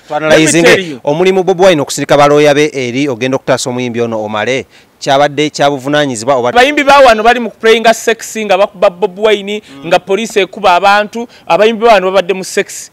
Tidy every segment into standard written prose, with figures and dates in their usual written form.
Twanalizing omulimu Bobi Wine okusirika balooya be eri ogenda okutaasa omuyimbi ono Omale kyabadde kyabuvunanyizibwa oba abayimbi ba wano bali mu playinga sex nga bakuba Bobi Wine nga police ekuba abantu abayimbi ba wano babadde mu sex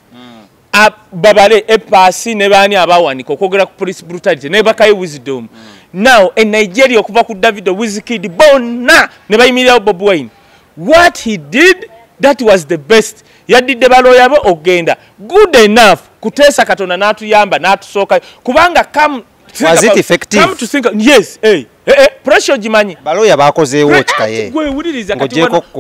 babale epasi ne bani abawanika okwogera ku police brutality ne bakayi wisdom now in Nigeria okuva ku Davido Wizkid bonna ne bayimirira Bobi Wine what he did that was the best yadidde balooya be ogenda good enough kuteesa Katonda n'atuyamba n'atusooka kubanga was it effective? Come to think, yes, pressure jimanyi. Balooya bakozeewo kikaye. Gwe wuliriza kati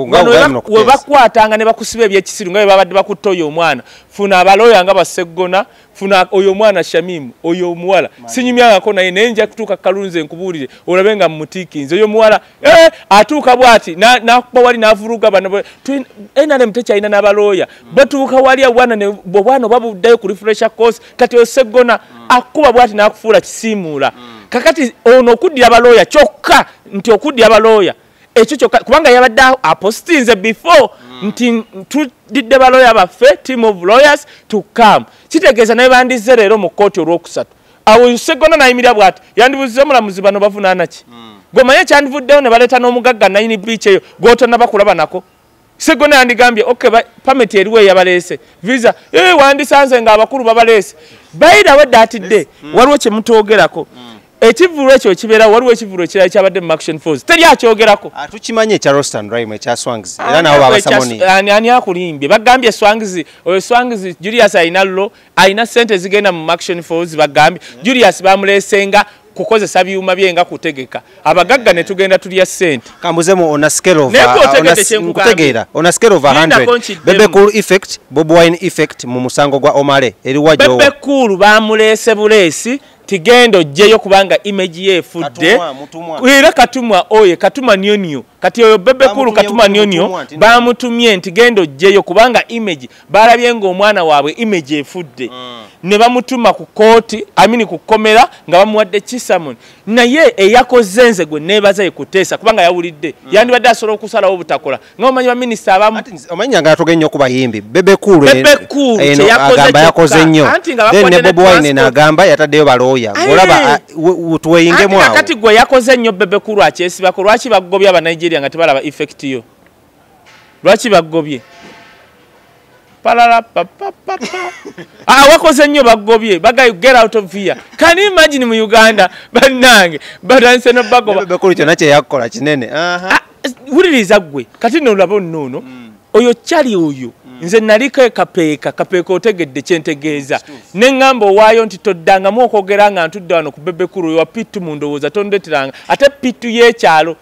we bakwatanga ne bakusiba ebyekisiru nga babadde bakutta oyo omwana. Funa abalooya nga baseggona, funa oyo mwana Shamimu, oyo omuwala. Sinyumyangako naye naye nja kutuuka Kalunze nkubuulire olaba nga mutiikinze. Oyo omuwala atuuka bw'ati n'akuba wali n'avuruga bano. NRM tekyalina n'abalooya. Batuuka wali obwana babuddayo ku refresher course kati oseggona akuba bw'ati n'akufuula kisiimuula. Kakati ono okuddira balooya kyokka nti okuddira balooya ekyo kyokka kubanga yabadde apostinze before nti tudidde balooya baffe team of lawyers to come kitegeeza naye bandize leero mu kkooti olwokusatu awo Seggona nayimirira bw'ati yandibuziza omulamuzi bano bavunaana ki gwemanye kyandivuddeyo ne baleeta n'omugagga nayini beach eyo gw'otonna bakulaba nako Seggona yandigambye okay permit eriwo eyabaleese visa wandisanze nga abakulu babaleese bayira wedde atidde waliwo kye mutoogerako ekivulu ekyo kibeera waliwo ekivulu ekirala kyabadde mu action force teri akyogerako tukimanye ekya Rostan Rhyme ekya Swangs era nabo babasamoni ani akulimbye bagambye Swangs oyo Swangs Julius ayina sente zigenda mu action force bagambye Julius bamuleesenga kukozesa byuma byenga kutegeka abagagga ne tugenda tulya sente kambuzemu on a scale of kutegeera on a scale of 100 Bebe Cool effect Bobi Wine effect mu musango gwa Omale eri wajo Bebe Cool bamuleese buleesi tigendo jeyo kubanga image ye fudde era katumwa oye katuma nyonyo kati oyo Bebe Cool katuma nyonyo bamutumye ntigendo jeyo kubanga image balabye ngo omwana waabwe image efudde ne bamutuma ku kooti amini kukomera nga bamuwadde kisamon naye eyakozenze gwe nebaza ekuteesa kubanga yawulidde yandibadde asobola okusalawo obutakola ng'omanyi ba minister abamu omanyi nga atogenyo kuba yimbi Bebe Cool agamba yakoze nnyo then ne Bobi Wine n'agamba yataddeyo balooya olaba tuweyingemu awo kati gwe yakoze nnyo Bebe Cool akyesibako lwaki bagobya aba Nigeria nga tebalaba effect yo lwaki bagobye wakoze nnyo bagobye bagayo get out of here can you imagine mu Uganda bannange badanse no bagoba Bebe Cool kyonna kye yakola kinene wuliriza gwe kati nolaba nnono oyo kyali oyo nze naliko kapeeka otegedde kyentegeeza neŋŋamba owaayo nti toddangamu okwogera nga ntudde wano ku Bebe Cool oyo wapitu mu ndowooza tondeteranga ate pitu y'ekyalo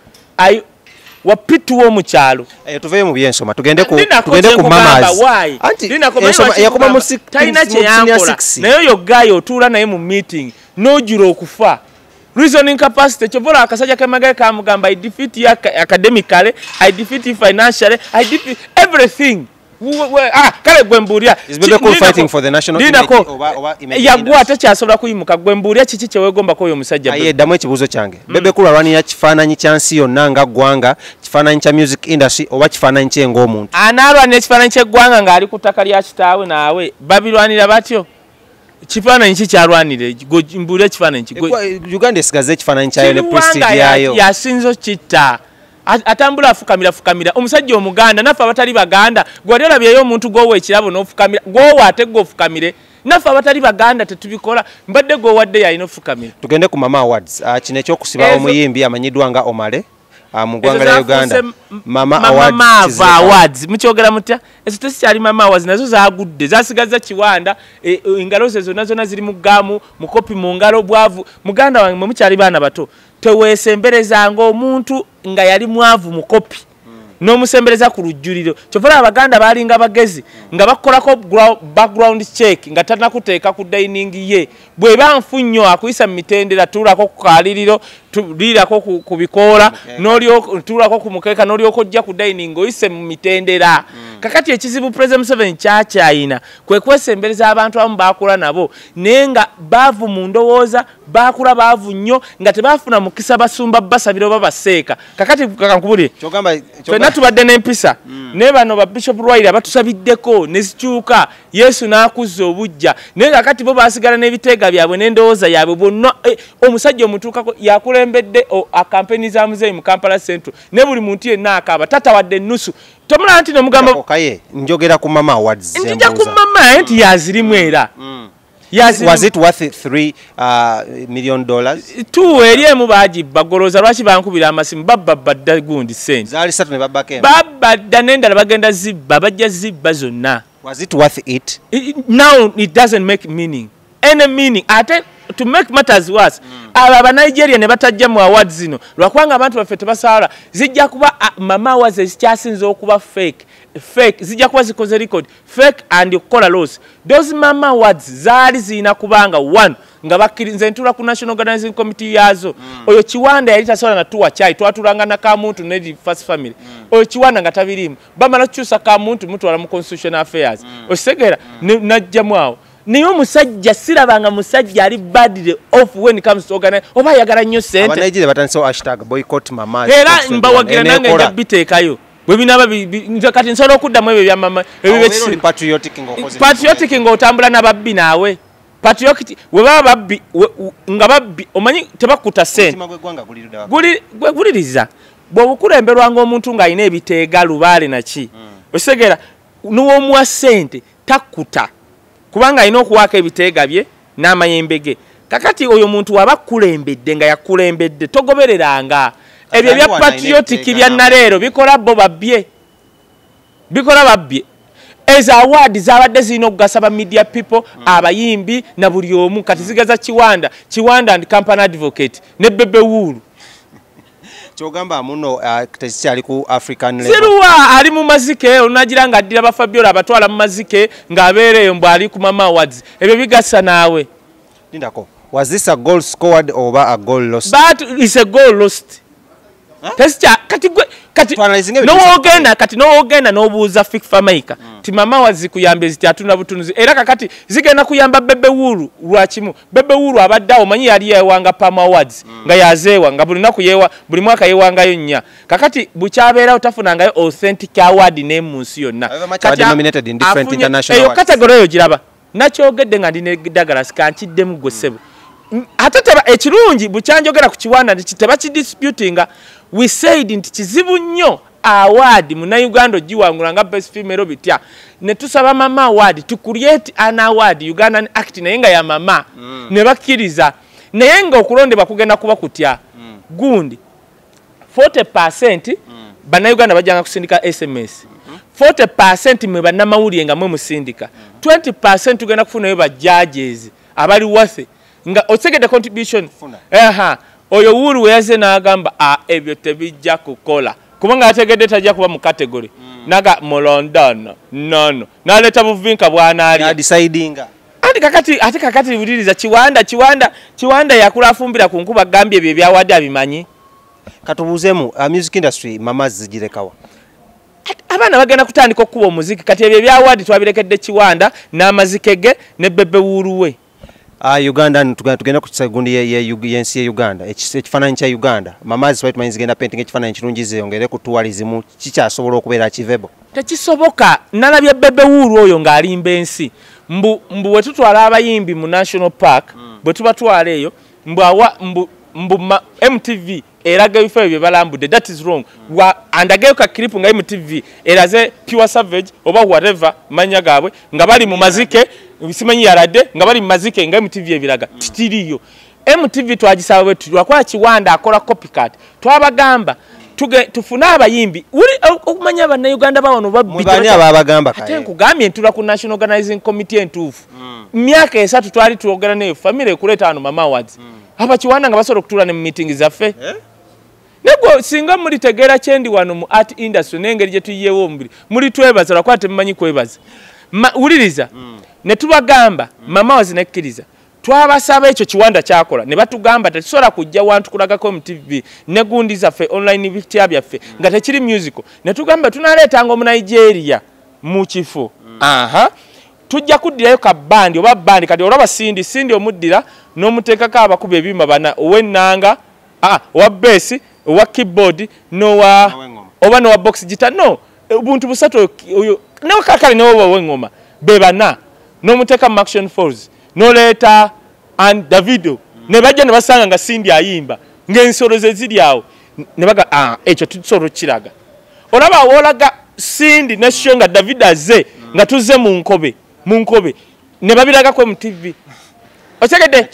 wapitu w'omukyalo tuveyo mu byensoma tugende ku mamas yakuba mu talina kyeyankola naye oyo gayo otuula naye mu meeting n'ojula okufa reasoning capacity kyovola akasajja kemagaye kamugamba I defeat you academically I defeat you financially I defeat everything kale gwembuulira is Bebe Cool fighting for the national image yagwa atakyasobola kuyimuka gwembuulira kiki kyeweegombako oyo omusajja eddamu ekibuuzo kyange Bebe Cool alwanira kifaananyi kya nsi yonna nga ggwanga kifaananyi kya music industry oba kifaananyi kye ng'omuntu anaalwanira ekifaananyi ky'eggwanga ng'ali ku ttaka lya kitaawe naawe babirwanira batyo kifaananyi kikyalwanire mbuulira ekifaananyi Uganda esigaze ekifaananyi kyayo ne prestige yayo yasinzo kitta atambula afukamira omusajja omuganda naffe abatali baganda gwali olabyeyo omuntu gwowa ekirabo n'ofukamira gwowa ate gwofukamire naffe abatali baganda tetubikola mbadde gwowadde yalina ofukamira tugende ku Mama Awards kino ekyokusiba omuyimbi amanyiddwa nga Omale mu ggwanga lya Uganda Mama Awards mukyogera mutya ezo tesikyali Mama Awards nazo zagudde zasigaza kiwanda engalo ze zonna ziri mu ggaamu mukopi mu ngalo bwavu muganda wange mukyali baana bato teweesemberezanga omuntu nga yali mwavu mukopi n'omusembereza ku lujjuliro kyovola abaganda balinga bagezi nga bakolako background check nga tanakuteeka ku dining ye bwe banfu nnyo akuyisa mu mitendera tuulako ku kaliriro tulirako ku bikoola tuulako ku mukeeka n'olyoka ojja ku dining oyise mu mitendera kakati ekizibu President Museveni kyakyayina kwe kwesembereza abantu abamu baakula nabo naye nga baavu mu ndowooza baakula baavu nnyo nga tebaafuna mukisa basumba basabira oba baseeka kakati kankubulire fenna tubadde n'empisa naye bano ba Bishop Rwaire abatusabiddeko ne zikyuka Yesu n'akuzza obujja naye kakati bo basigala n'ebiteega byabwe n'endowooza yaabwe bonna omusajja omutuukako yakulembedde akampeni za muzeeyi mu Kampala Central ne buli muntu yenna akaaba tatawadde ennusu tomulaba nti nomugamba okaye njogera ku Mama Awards njija ku Mama nti yazirimu era Was it worth $3 million? Tu eriemu bagibba goloza lwaki bankubira amasimu babadda gundi sente. Zali satu ne babake. Babadda nenda bagenda zibba bajja zibba zonna. Was it worth it? Now it doesn't make meaning. Any meaning. To make matters worse, aba Nigeria ne batajja mu awards zino lwakwanga abantu baffe tebasala zijja kuba Mama Awards ezikyasinze okuba fake zijja kuba zikoze record fake and kola loss. Those Mama Awards zaali zina kubanga one nga bakirinze ntula ku National Organizing Committee yazo oyo Kiwanda yali tasola na tuwa chai twatulanga na ka muntu ne first family oyo Kiwanda nga tabirimu bamala kukyusa ka muntu wala mu Constitutional Affairs osegera najja mwawo niyo musajja sirabanga musajja ali badly off when it comes to organize oba yagala nnyo sente Nigeria batanso hashtag boycott Mama era mbawagira nange nja biteekayo bwe binaba kati nsobola okuddamu ebyo bya Mama ebyo patriotic ng'otambula n'ababbi naawe patriotic we baba babbi nga babbi omanyi tebakuta sente guliriza bw'obukulemberwanga omuntu ng'alina ebiteega lubaale naki osegera n'omuwa sente takuta kubanga alina okuwaako ebiteega bye n'amayembe ge kakati oyo muntu waba kulembedde nga yakulembedde togobereranga ebyo bya patriotic bya naleero bikola bo babbye eza award zabadde zirina okugasa ba media people abayimbi na buli omu kati zigaza Kiwanda and Company Advocate ne Bebe Wool Chogamba muno tezikyali ku African level. Siruwa ali mu mazike onagira nga addira ba Fabiola abatwala mu mazike ng'abeereyo mbu ali ku Mama Awards. Ebyo bigasa naawe. Nindako. Was this a goal scored or a goal lost? But it's a goal lost. Tesicha kati no ogenda n'obuuza FIFA maker ti Mama Awards kuyambe ziti atuna butunuzi era kakati zigenda kuyamba Bebe Wool lwakimu Bebe Wool abaddawo manyi yali yewanga Pama Awards nga yazeewa nga buli mwaka yewangayo nnya kakati bukyabeera otafunangayo authentic award name munsi yonna kati nominated in different international awards category yo giraba nakyogedde nga ndine Douglas kankiddemu gwesebo ate teba ekirungi bukyanjogera ku Kiwanda teba kidisputinga we said nti kizibu nnyo award muna Uganda giwangula nga best female bitya ne tusaba Mama Award to create an award Ugandan act naye nga ya mama ne bakkiriza naye nga okulondebwa kugenda kuba kutya gundi 40% bannayuganda bajjanga kusindika SMS 40% mwe bannamawulire nga mwe musindika 20% tugenda kufunayo ba judges abali wathe nga otegede contribution oyo Wool weyaze n'agamba ebyo tebijja kukola kubanga ategedde tajja kuba mu category naga mu London no naleta buvinka bwanaali decidinga ate kakati buliriza Kiwanda yakula afumbira ku nkuba gambye bye byawadde abimanyi katubuuzemu music industry Mama zigirekawa abana bagenda kutandika okuba omuziki kati ebyo byawadi twabirekedde Kiwanda n'amazike ge ne Bebe Wool we Uganda tugenda ku segundi yensi ye Uganda ekifaananyi kya Uganda Mama zitwaye zigenda painting ekifaananyi kirungi zeyongere ku tourism kikyasobola okubeera kivebo tekisoboka nalabye Bebe Wool oyo ng'alimba ensi mbu bwe tutwala abayimbi mu National Park bwe tubatwala eyo mbu MTV eraga ebifo ebyo balambudde that is wrong andagayo ka clip nga MTV eraze Pure Savage oba whatever manya gaabwe nga bali mu mazike simanyi yaradde nga bali mu mazike nga MTV ebiraga titiriyo MTV twagisaba bwe tulwakola Kiwanda akola copycat twabagamba tufuna abayimbi uli okumanya bannayuganda bawano babbi ababagamba ate nkugambye ntula ku National Organizing Committee entuufu myaka esatu twali tuogera neyo family ekuleta ano Mama Awards aba Kiwanda nga basobola okutuula ne mu meeting zaffe nego singa muri tegeera kyendi wano mu art industry n'engeri gye tuyiyewo omubiri muri twebaza lwakuba temumanyi kwebaza wuliriza ne tubagamba Mama Awards nekkiriza twabasaba ekyo Kiwanda kyakola ne batugamba tetusobola kujja wantu kulagako mu TV ne gundi zaffe online bitya byaffe nga tekiri musical ne tugamba tunaleetanga mu Nigeria mu kifo tujja kuddirayo ka bandi oba bandi kati olaba sindi omuddira n'omuteekako abakuba ebimba bana ow'ennanga owa bass owa keyboard oba nowa box guitar no buntu busatu oyo newe kakale newe ow'engoma bebana n'omuteka mu Action Falls n'oleeta and Davido ne bajja ne basanga nga Cindy ayimba ng'ensolo ze ziri awo ne baga ekyo tusobola okiraga olaba wolaga Cindy ne show nga Davido azze nga tuzze mu nkobe ne babiragako mu TV otegedde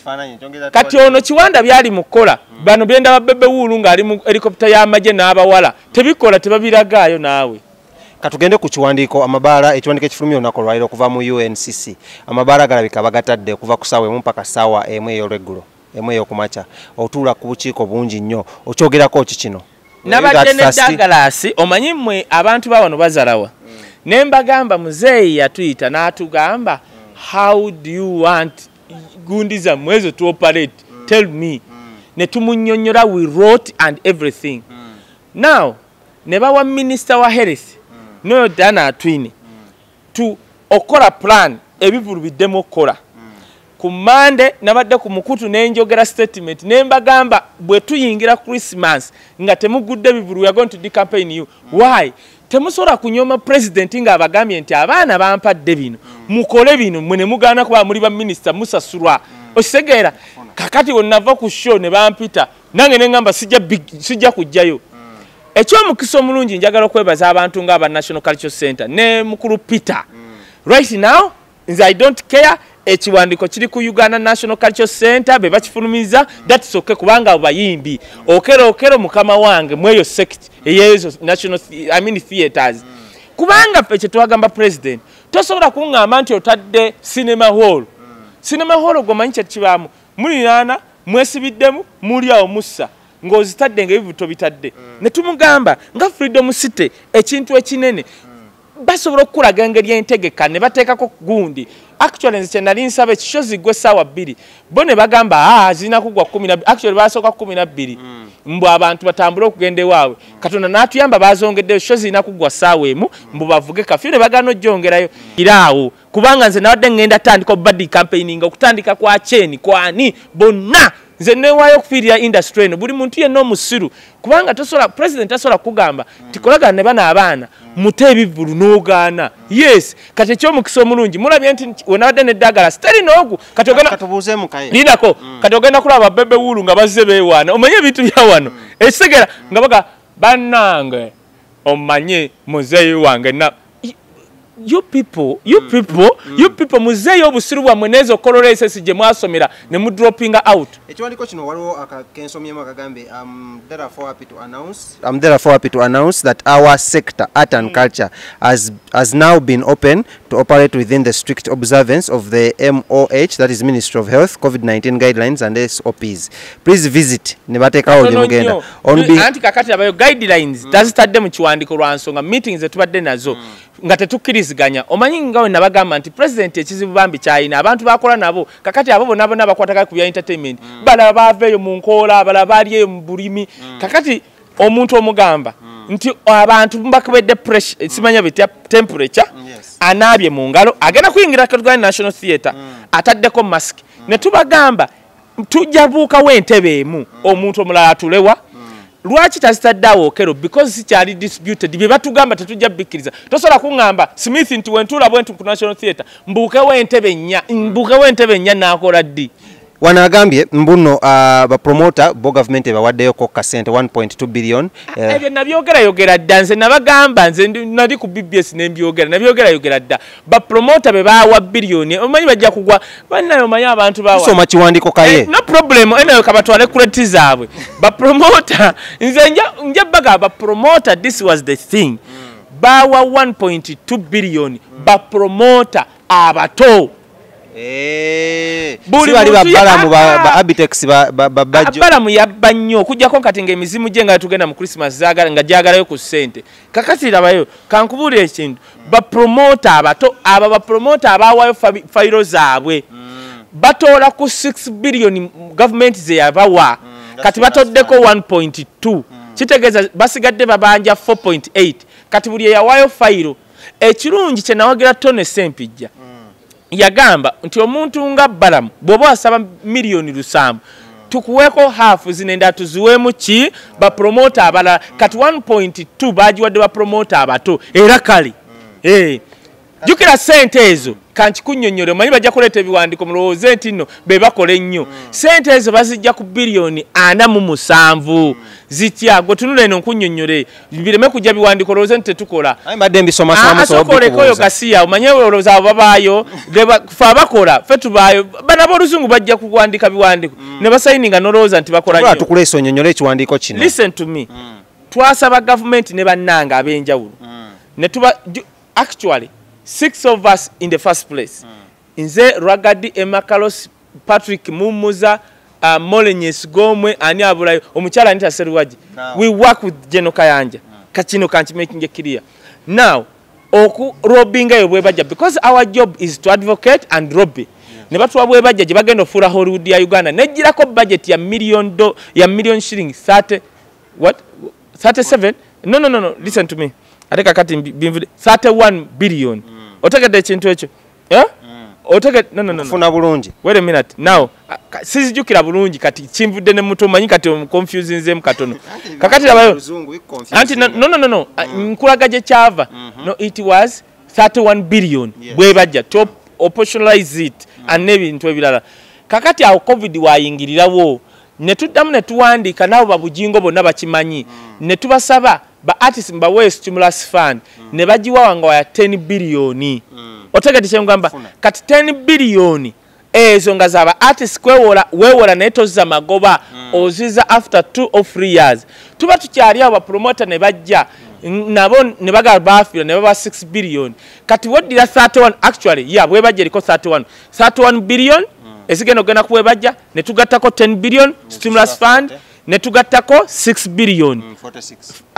kati ono Kiwanda byali mukola bano byenda babebe wulu nga ali mu helicopter y'amagye n'abawala tebikola tebabiragaayo naawe katugende ku kiwandiiko amabaala ekiwandiiko ekifulumya olunaku olwaliro okuva mu UNCC amabaala galabika bagatadde okuva ku ssaawa emu mpaka ssaawa emu ey'olweggulo emu ey'okumakya otuula ku bukiiko bungi nnyo okyogerako ki kino nabadde neddagalaasi omanyi mmwe abantu bawano bazalawa ne mbagamba muzeeyi yatuyita n'atugamba how do you want gundi zammwe ezo to operate tell me ne tumunnyonnyola we wrote and everything now ne bawa minister wa health noyo Dana Atwine tu okola plan ebivulu biddemu okukola ku Monday nabadde ku mukutu n'enjogera statement nembagamba bwe tuyingira Christmas nga temugudde bivulu we are going to decampaign you why temusobola kunyoma president nga abagambye nti abaana bampadde bino mukole bino mwene mugaana kuba muli ba minister musasulwa okisegeera kakati wonnava ku show ne bampita nange nengamba sijja kujjayo ekyomukisa omulungi njagala okwebaza abantu ng'aba National Cultural Center ne mukulu Peter right now nze I don't care ekiwandiiko kiri ku Uganda National Cultural Center be bakifulumiza that's okay kubanga abo bayimbi okero mukama wange mweyo sect eyezo national theaters kubanga ffe kye twagamba president tosobola kuŋŋamba nti otadde cinema hall gomanyi kye kibaamu mulinaana mwesibiddemu muli awo mussa ng'ozitadde ng'ebibuto bitadde ne tumugamba nga Freedom City ekintu ekinene basobola okukulaga engeri entegeka ne bateekako gundi actually nze kyenali nsaba ekisho ziggwe essaawa 2 bo ne bagamba zirina kugwa 12 actually basooka 12 mbu abantu batambule okugenda ewaabwe Katonda n'atuyamba bazongeddeyo ekisho zirina kugwa ssaawa emu mbu bavuge kafyu ne bagaana ojjongerayo iraawo kubanga nze nawadde ngenda tandika body campaigning okutandika kwa Cheni kwani bonna nze newaayo okufiirira industry eno buli muntu yenna omusiru kubanga president tasobola kugamba tikolagana ne bana abaana mute ebivulu n'ogaana yes kati ekyomukisa omulungi mulabye nti wenabadde neddagala siteri n'ogu linako kati ogenda kulaba bebe wulu nga bazze beewaana omanye ebintu bya wano ekisegera nga baga bannange omanye muzeeyi wange you people muzeeyo obusiru bwammwe nezo kololesesi gye mwasomera ne mu dropping out ekiwandiiko kino waliwo akensomyemu akagambe I'm therefore happy to announce that our sector art and culture has now been open to operate within the strict observance of the MOH, that is Ministry of Health, COVID-19 guidelines and SOPs. Please visit nebatekawo gye mugenda anti kakati abayo guidelines tazitadde mu kiwandiiko lwa nsonga meetings zetubadde nazo nga tetukkiriziganya omanyi nga we nabagamba nti president ekizibu bambi kyayina abantu bakola nabo kakati abo bonna bakwatagala ku bya entertainment balaba baveeyo mu nkoola abalala baaliyeyo mu bulimi kakati omuntu omugamba nti abantu mbakubedde pressure simanya bitya temperature anaabye mu ngalo agenda kuyingira Uganda National Theatre ataddeko mask ne tubagamba tujja buukawo entebe emu omuntu omulala atulewa lwaki tazitaddeawo okero because sikyali disputed bye batugamba tetujja bikkiriza tosobola kuŋŋamba Smith nti wentuula bwentu ku National Theatre mbuukewo entebe nnya n'akola ddi wanagambye mbuno bapromota bo government bawaddeyoko kasente 1.2 billion ebyo nabyogera dda nze nabagamba nze nali ku BBS nabyogera dda bapromota be bawa billioni omanyi bajja kugwa bannayo omanyi abantu bawa soma kiwandiiko kaye no problem enayo kabatwale kureti zaabwe bapromota nze nja baga bapromota this was the thing bawa 1.2 billion bapromota abato buli balamu ba Abitex babajjo balamu yabba nnyo okujjako kati ng'emizimu gye nga tugenda mu Christmas nga gyagalayo ku ssente kakati labayo kankubuulira ekintu bapromota abato aba bapromota abaawayo fayiro zaabwe batoola ku 6 billion government ze yabawa kati batoddeko 1.2 kitegeeza basigadde babanja 4.8 kati buli eyawaayo fayiro ekirungi kye nawagira Tone Sempijja yagamba nti omuntu nga balamu bw'oba wasaba miliyoni 7 tukuweko half zinenda tuziwemu ki bapromota abalala kati 1.2 bagiwadde bapromota abato era kale jukira sente ezo kanchikunyonyole omanyi bajja kuleeta ebiwandiiko mulowooze nti nno be bakola ennyo sente ezo bazijja ku biliyoni 47 zitya gwe tunula eno nkunyonyole bireme kujja biwandiiko olowooze nti tetukola mbadde mbisomaasokolekoyo gasiya omanye olowooza abo babaayo fe abakola fe tubaayo bana b'oluzungu bajja kuwandika biwandiiko ne basayininga n'olowooza nti bakola nnyo tukuleesa onyonyole ekiwandiiko kino listen to me twasaba gavumenti ne bannanga ab'enjawulo ne tuba actually 6 of us in the first place. Nze Rwagadi Emakalos Patrick Mumuza Molenyes Gomwe ani abulayo omukyala anita Seruwaji. We work with General Kayanja. Kachino kanchi making clear. Now oku robbinga yobwebaja because our job is to advocate and robbe. Ne batu abwebaja je bagenda ofura Hollywood ya Uganda. Nejirako budget ya million shillings 30 what 37 no listen to me. Ateka kati 31 billion. Otegedde ekintu ekyo. Otegedde no. Funa bulungi. Wait a minute. Now, sizijukira bulungi kati kimvudde ne muto manyi kati confusing nzemu katono. Kakati labayo. Anti no. Nkulagaje kyava. No, it was 31 billion. Bwe bajja to operationalize it and nebintu ebirala. Kakati awo COVID wayingirirawo. Ne tuddamu ne tuwandiika nabo babujingo bonna bakimanyi. Ne tubasaba ba artists mbawe stimulus fund ne bajiwa nga ya 10 billion otegedde kyengamba kati 10 billion ezo nga zaba artists wewola netoza magoba oziza after 2 or 3 years tuba tukyali aba promoter ne bajja nabo ne baga bafira ne baba 6 billion kati wodira 31 actually bwe bajja liko 31 billion esigeno gena kuwe bajja ne tugattako 10 billion stimulus fund ne tugattako 6 billion 46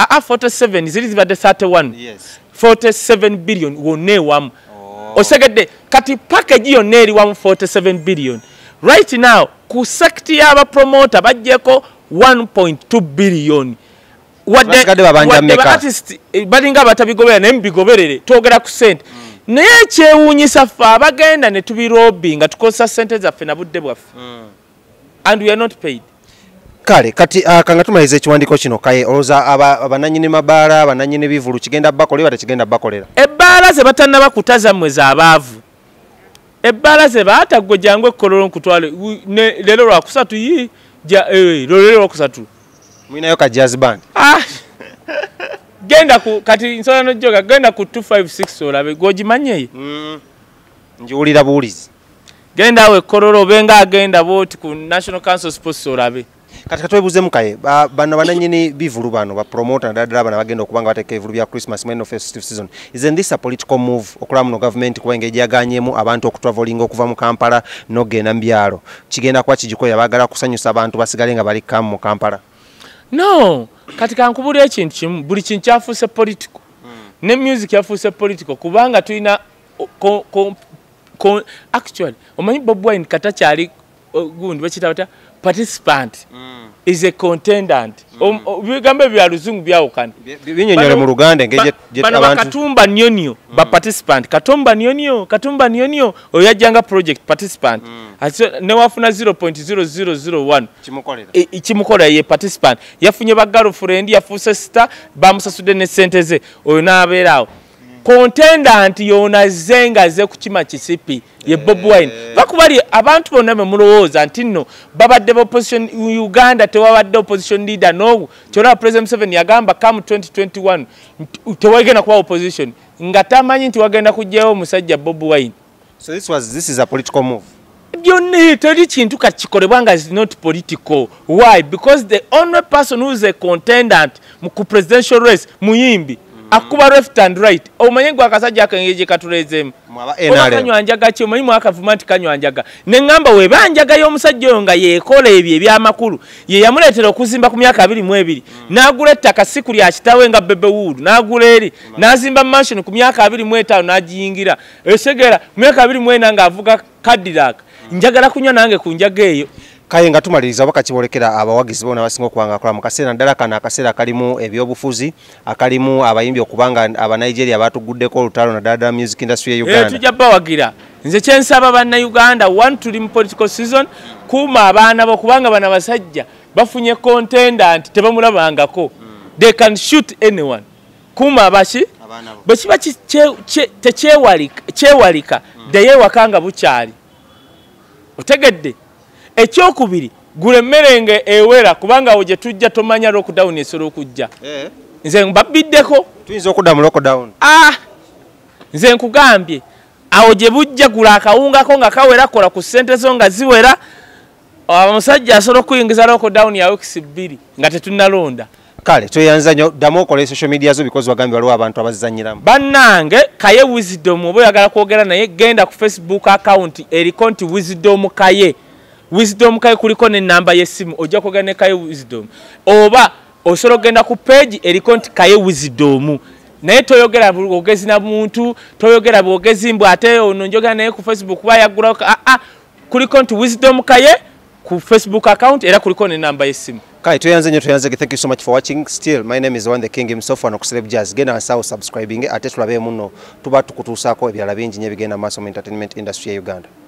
47 ziri zibadde 31 yes 47 billion wonne wamu osegedde kati package yonna eri wamu 47 billion right now ku sector y'aba promoter bajjeko 1.2 billion wadde artist balinga batabigobera ne mbigoberere twogera ku sente naye kyewuunyisa ffe abagenda ne tubirobi nga tukozesa sente zaffe na budde bwaffe and we are not paid. Kale kati kanga tumalize ekiwandiiko kino kaye oloza abananyini mabaala abananyini bivulu kigenda bakolera bata kigenda bakolera ebbaala ze batannaba kutaza mwezi abaavu ebbaala ze baatagwe jangwe kololo nkutwale lero lwa kusatu lero lwa kusatu mwinayo ka jazz band genda ku kati nsona no joga genda ku 256 olabe gojimanye njiwulira buulizi genda we kololo benga agenda boti ku National Council Sports olabe kati katwebuze mukaye bano bananyini bivulu bano ba promoter nadala bana bagenda okubanga bateka evulu bya Christmas when of festive season isn't this a political move okulamu no government kuwenge jaganyemu abantu okutraveling okuva mu Kampala no genda mbyalo kigenda kwa kijiko yabagala kusanyusa abantu basigale nga bali kamu mu Kampala no katika nkubuli ekintu kimu buli kintu kyafuse political ne music yafuse political kubanga tulina actually omanyi Bob Wine kata kyali gundi bakita bata participant is a contendant bigambe bya luzungu byawukana binyonyole mu Luganda ngeje abantu Katumba Nyonyo ba participant Katumba Nyonyo oyajjanga project participant ne wafuna 0.0001 kimukolera ye participant yafunye ba girlfriend yafuse sister bamusasude ne sente ze oyo nabeerawo contendant yona zenga ze kukima kisipi ye Bob Wine bakubali abantu bonna mulowooza nti nno babadde opposition Uganda tewabadde opposition leader no kyona President 7 yagamba come 2021 tewagenda kuba opposition nga tamanyi nti wagenda kujjayo omusajja Bob Wine so this is a political move byonna teri kintu kakikolebwanga is not political why because the only person who is a contendant mu presidential race muyimbi akuba left and right omanye gwa kasajja akengeje katulezemu kanyanjaga kyo omanyi mwakavumenti kanyanjaga ne ngamba we banjaga y'omusajja oyo nga yekola ebyo ebyamakulu ye yamuleetera okuzimba ku myaka 22 n'agula ettaka siku lya kitawe nga Bebewood n'agula eri n'azimba mansion ku myaka 25 n'agiyingira esegera ku myaka 24 nga avuga Cadillac njagala kunywa nange ku njaga eyo kaye nga tumaliriza bakakibolekera abawagizi bona basinga okwanga akola mu kaseera ndala kana akaseera kalimu ebyobufuzi akalimu abayimbi okubanga aba Nigeria batuguddeko olutalo na dada music industry ya Uganda tujja bawagira nze kyensaba banna Uganda one tuli mu political season kuma abaana bokubanga bana basajja bafunye contendant tebamulabangako they can shoot anyone kuma abashi bwe kiba tekyewalika ddayo ewaka nga bukyali otegedde ekyokubiri gula emmere ewera kubanga awo gye tujja tomanya lockdown esobola okujja nze mbabiddeko tuyinza okudda mu lockdown nze nkugambye awo gye bujja gula akawungako nga kawera kola ku ssente zo nga ziwera omusajja asobola okuyingiza lockdown ya weeks 2 nga tetunnalonda kale tweyanza nnyo ddamu okola social media zo because wagambye waliwo abantu abazizanyiramu bannange kaye wisdom oba oyagala kwogera naye genda ku Facebook account eriko nti wisdom kaye kuliko n'ennamba y'essimu ojja kwogera ne kaye wisdom oba osobola okgenda ku page eriko nti kaye wisdom naye toyogera bwogezi na muntu toyogera bwogezi mbw ate ono njogera naye ku Facebook bayaggulawo kuliko nti wisdom kaye ku Facebook account era kuliko n'ennamba y'essimu Kai tuyanze nyo tuyanze. Thank you so much for watching. Still my name is One the King himself and Celeb Jazz. Gena asawo subscribing ate tulabe muno tuba tukutusako ebyala bingi nye bigenda maso mu entertainment industry ya Uganda.